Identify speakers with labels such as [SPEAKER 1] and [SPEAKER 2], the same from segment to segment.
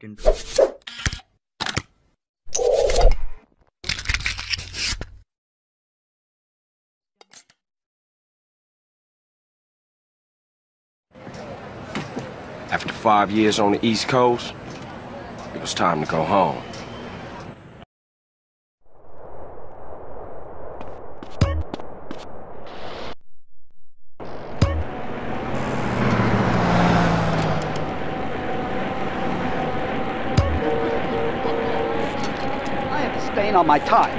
[SPEAKER 1] back into.
[SPEAKER 2] After 5 years on the East Coast, it was time to go home.
[SPEAKER 3] I have a stain on my tie.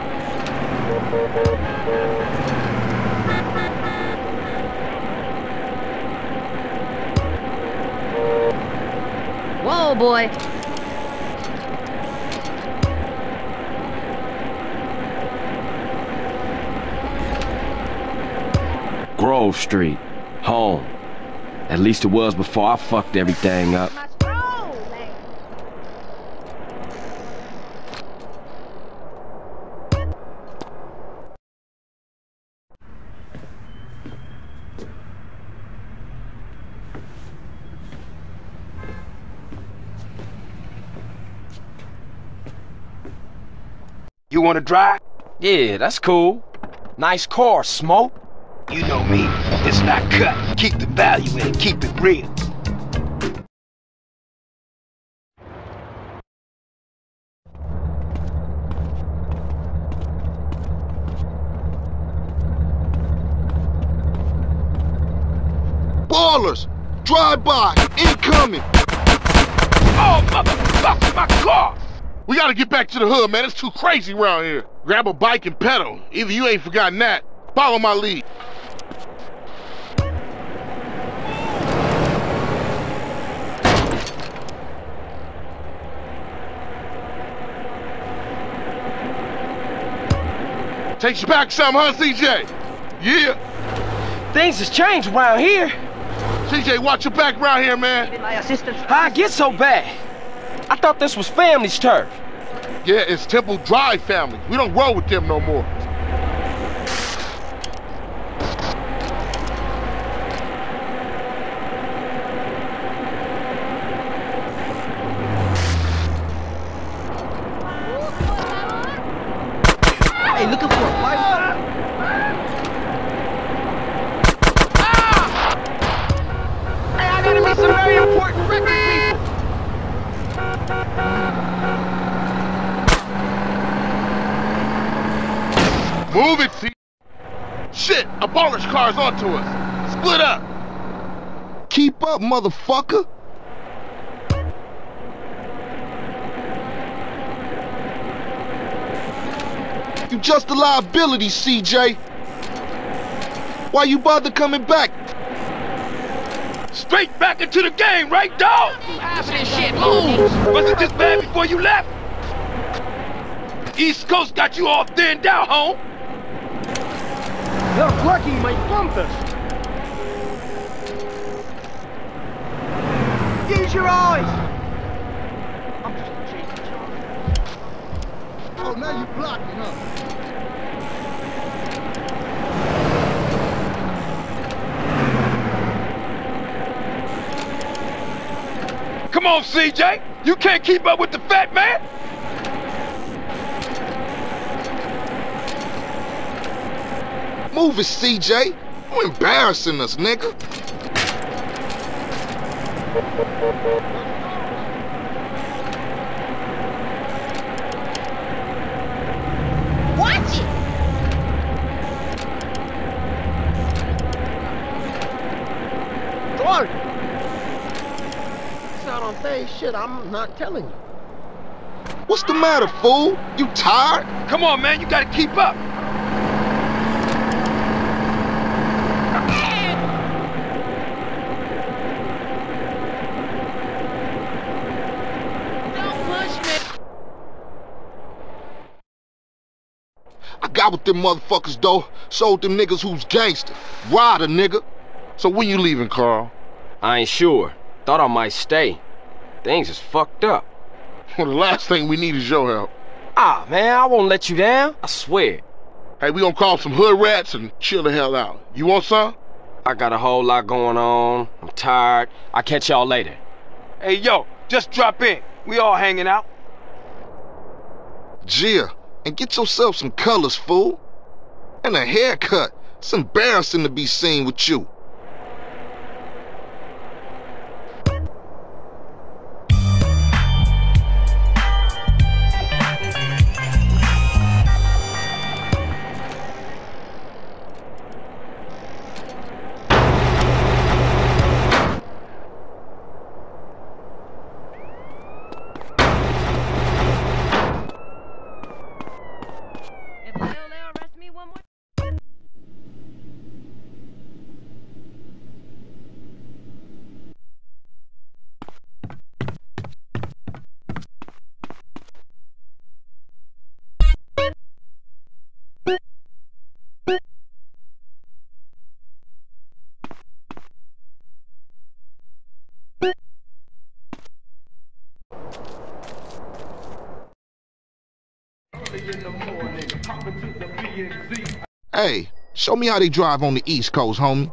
[SPEAKER 4] Whoa, boy.
[SPEAKER 2] Grove Street, home. At least it was before I fucked everything up.
[SPEAKER 5] You wanna drive?
[SPEAKER 2] Yeah, that's cool. Nice car, Smoke.
[SPEAKER 5] You know me. It's not cut. Keep the value in it. Keep it real.
[SPEAKER 6] Ballers! Drive-by! Incoming!
[SPEAKER 5] Oh, motherfucker, my car!
[SPEAKER 6] We gotta get back to the hood, man. It's too crazy around here. Grab a bike and pedal. Either you ain't forgotten that. Follow my lead. Takes you back some, huh, CJ? Yeah.
[SPEAKER 2] Things has changed around here.
[SPEAKER 6] CJ, watch your back around here, man.
[SPEAKER 3] My assistant.
[SPEAKER 2] How'd I get so bad? I thought this was family's turf.
[SPEAKER 6] Yeah, it's Temple Drive family. We don't roll with them no more.
[SPEAKER 3] Hey, looking for a fight?
[SPEAKER 5] Hey, I gotta meet some very important record people.
[SPEAKER 6] Move it, C. Shit, a baller's car's onto us. Split up. Keep up, motherfucker. You just a liability, CJ. Why you bother coming back?
[SPEAKER 5] Straight back into the game, right, dog?
[SPEAKER 4] Half of this shit moves.
[SPEAKER 5] Was it this bad before you left? East Coast got you all thinned out, home.
[SPEAKER 1] You're lucky my bumpers. Use your eyes. I'm just a cheeky child.
[SPEAKER 6] Oh, now you blocking, huh?
[SPEAKER 5] Come on, CJ. You can't keep up with the fat man.
[SPEAKER 6] Move it, CJ. You embarrassing us, nigga.
[SPEAKER 4] Watch it.
[SPEAKER 1] Clark! It's out on phase shit, I'm not telling you.
[SPEAKER 6] What's the matter, fool? You tired?
[SPEAKER 5] Come on, man. You gotta keep up.
[SPEAKER 4] Don't push me.
[SPEAKER 6] I got with them motherfuckers, though. Showed them niggas who's gangster. Rider, nigga. So when you leaving, Carl?
[SPEAKER 2] I ain't sure. Thought I might stay. Things is fucked up.
[SPEAKER 6] Well, the last thing we need is your help.
[SPEAKER 2] Ah, man, I won't let you down. I swear.
[SPEAKER 6] Hey, we gonna call some hood rats and chill the hell out. You want some?
[SPEAKER 2] I got a whole lot going on. I'm tired. I'll catch y'all later.
[SPEAKER 5] Hey, yo, just drop in.
[SPEAKER 2] We all hanging out.
[SPEAKER 6] Gia, and get yourself some colors, fool. And a haircut. It's embarrassing to be seen with you. Hey, show me how they drive on the East Coast, homie.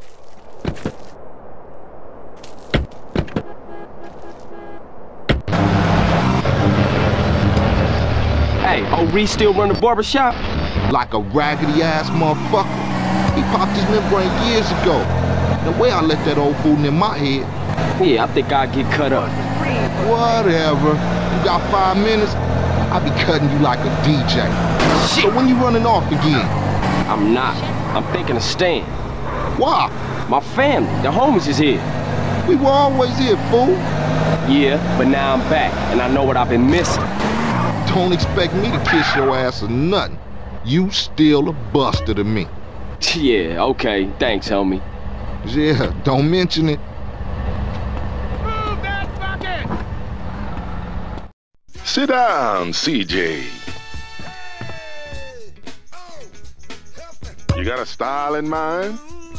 [SPEAKER 2] Hey, old Reese still run the barbershop?
[SPEAKER 6] Like a raggedy-ass motherfucker. He popped his membrane years ago. The way I let that old fool in my head.
[SPEAKER 2] Yeah, I think I'll get cut up.
[SPEAKER 6] Whatever. You got 5 minutes? I'll be cutting you like a DJ.
[SPEAKER 2] Shit.
[SPEAKER 6] So when you running off again?
[SPEAKER 2] I'm not. I'm thinking of staying.
[SPEAKER 6] Why?
[SPEAKER 2] My family, the homies is here.
[SPEAKER 6] We were always here, fool.
[SPEAKER 2] Yeah, but now I'm back, and I know what I've been missing.
[SPEAKER 6] Don't expect me to kiss your ass or nothing. You still a buster to me.
[SPEAKER 2] Yeah, okay. Thanks, homie.
[SPEAKER 6] Yeah, don't mention it.
[SPEAKER 1] Move that bucket!
[SPEAKER 7] Sit down, CJ. You got a style in mind?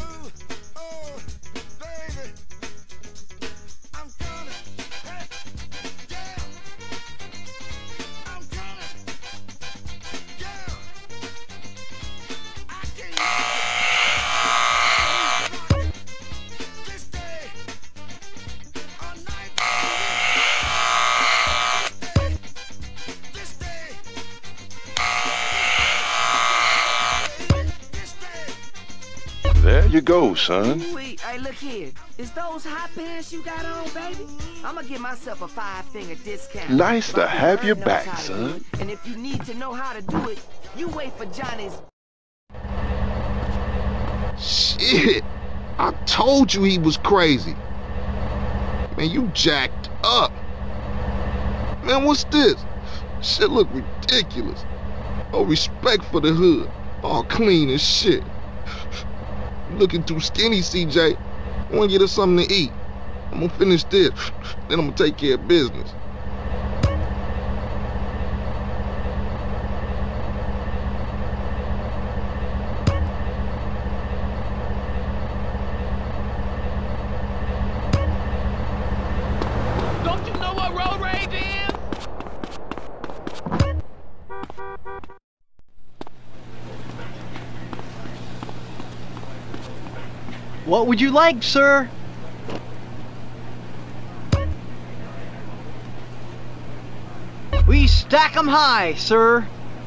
[SPEAKER 7] There you go, son.
[SPEAKER 8] Wait, hey, look here. Is those hot pants you got on, baby? I'ma give myself a 5-finger discount.
[SPEAKER 7] Nice to have you
[SPEAKER 8] Knows
[SPEAKER 7] back,
[SPEAKER 8] how to
[SPEAKER 7] son.
[SPEAKER 8] do it. And if you need to know how to do it, you wait for Johnny's.
[SPEAKER 6] Shit. I told you he was crazy. Man, you jacked up. Man, what's this? Shit look ridiculous. No respect for the hood. All clean as shit. Looking too skinny, CJ. I wanna get us something to eat. I'm gonna finish this, then I'm gonna take care of business.
[SPEAKER 4] Don't you know what road rage is?
[SPEAKER 3] What would you like, sir? We stack 'em high, sir.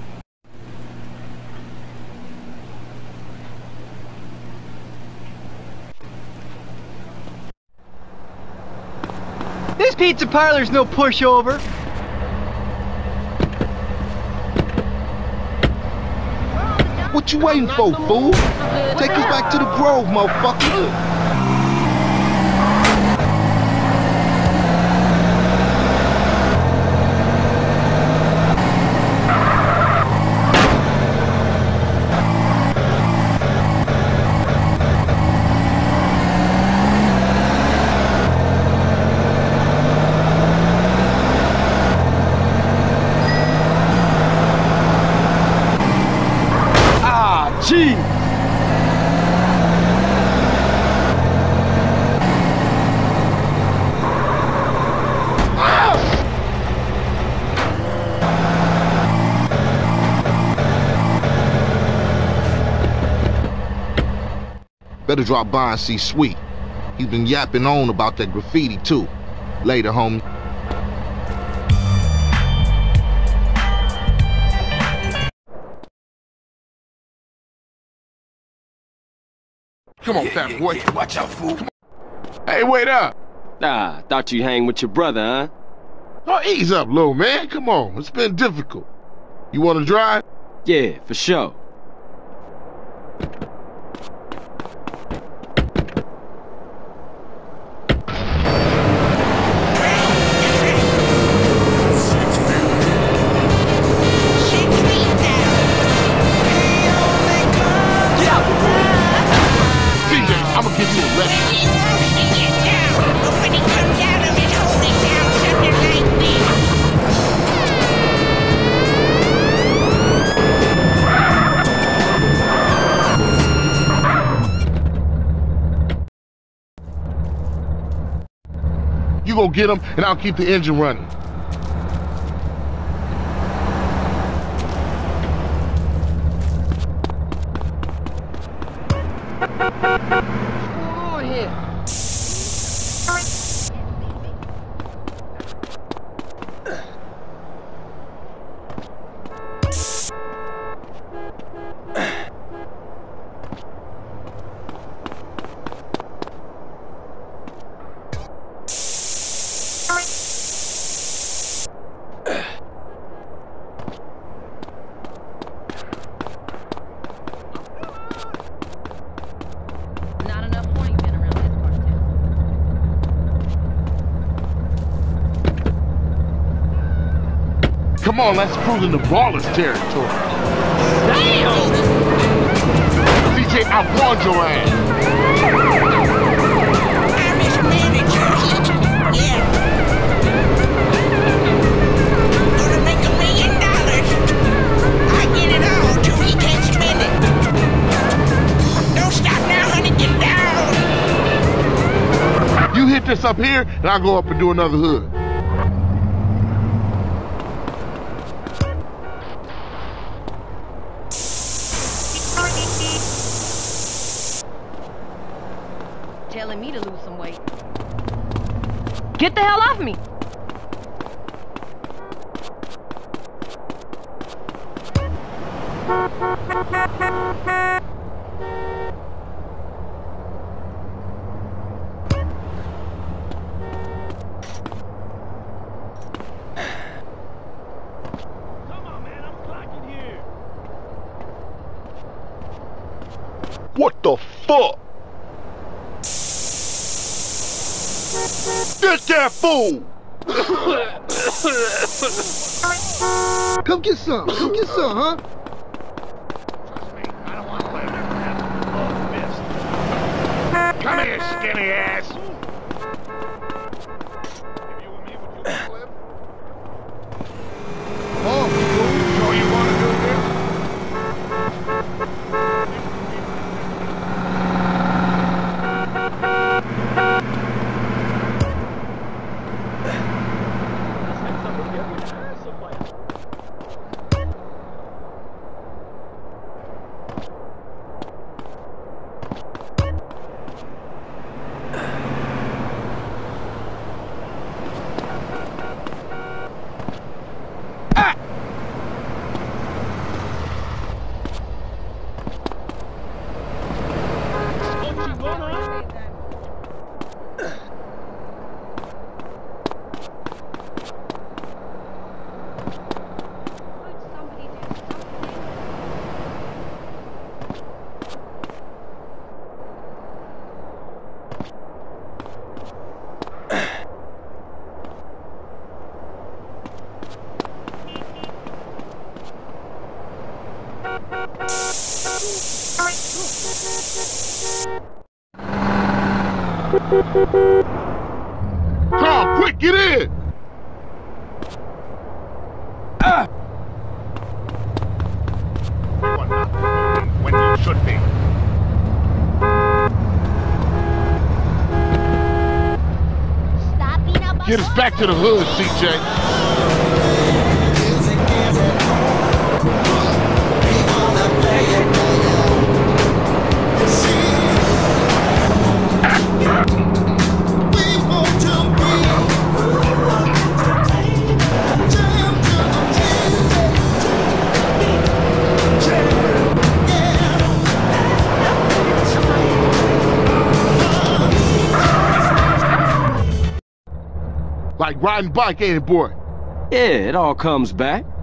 [SPEAKER 3] This pizza parlor's no pushover.
[SPEAKER 6] What you waiting for, fool? Take us back to the Grove, motherfucker.
[SPEAKER 2] Gee!
[SPEAKER 6] Better drop by and see Sweet. He's been yapping on about that graffiti too. Later, homie. Come on, fat boy.
[SPEAKER 5] Watch out, fool.
[SPEAKER 6] Hey, wait up.
[SPEAKER 2] Ah, thought you hang with your brother, huh?
[SPEAKER 6] Oh, ease up, little man. Come on. It's been difficult. You want to drive?
[SPEAKER 2] Yeah, for sure.
[SPEAKER 6] I'm gonna give you a lesson. You go get him, and I'll keep the engine running.
[SPEAKER 9] Not enough pointing been around this part of town.
[SPEAKER 6] Come on, let's cruise into Ballas territory.
[SPEAKER 4] Damn!
[SPEAKER 6] CJ, I warned your ass.
[SPEAKER 8] I'm his manager. Yeah. Gonna make $1 million. I get it all till he can't spend it. Don't stop now, honey. Get down.
[SPEAKER 6] You hit this up here, and I'll go up and do another hood.
[SPEAKER 9] Telling me to lose some weight. Get the hell off me!
[SPEAKER 4] Come on, man, I'm clocking here.
[SPEAKER 6] What the fuck? Get that fool! Come get some, huh?
[SPEAKER 5] Trust me, I don't want to let him ever have the mist. Come here, skinny ass. If you and me, would you flip?
[SPEAKER 6] Oh,
[SPEAKER 5] So you want to do this?
[SPEAKER 6] Carl, quick, get in!
[SPEAKER 5] You are not moving when you should be.
[SPEAKER 6] Get us back to the hood, CJ. Like riding bike, ain't it, boy?
[SPEAKER 2] Yeah, it all comes back.